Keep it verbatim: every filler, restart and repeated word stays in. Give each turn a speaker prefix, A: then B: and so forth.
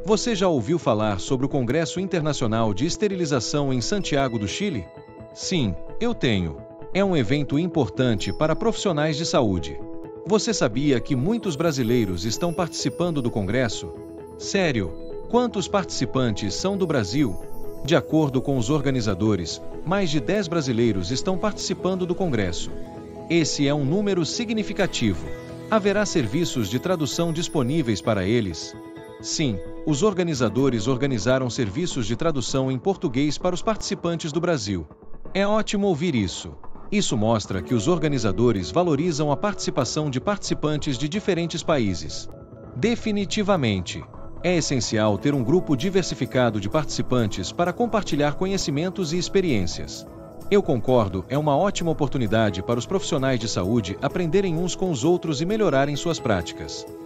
A: Você já ouviu falar sobre o Congresso Internacional de Esterilização em Santiago do Chile? Sim, eu tenho. É um evento importante para profissionais de saúde. Você sabia que muitos brasileiros estão participando do Congresso? Sério? Quantos participantes são do Brasil? De acordo com os organizadores, mais de dez brasileiros estão participando do Congresso. Esse é um número significativo. Haverá serviços de tradução disponíveis para eles? Sim, os organizadores organizaram serviços de tradução em português para os participantes do Brasil. É ótimo ouvir isso. Isso mostra que os organizadores valorizam a participação de participantes de diferentes países. Definitivamente, é essencial ter um grupo diversificado de participantes para compartilhar conhecimentos e experiências. Eu concordo, é uma ótima oportunidade para os profissionais de saúde aprenderem uns com os outros e melhorarem suas práticas.